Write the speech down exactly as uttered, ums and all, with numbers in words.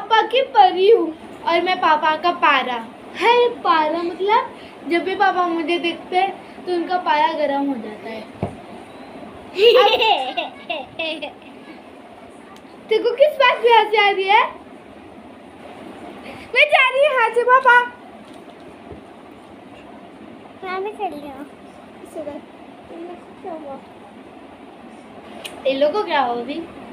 पापा की परी हूँ और मैं पापा का पारा है। पारा मतलब जब भी पापा मुझे देखते हैं तो उनका पारा गर्म हो जाता है। देखो किस बात पे हंसी आ रही है? मैं जा रही हूँ यहाँ से पापा। मैं भी चल रही हूँ। इन लोगों को क्या हुआ अभी?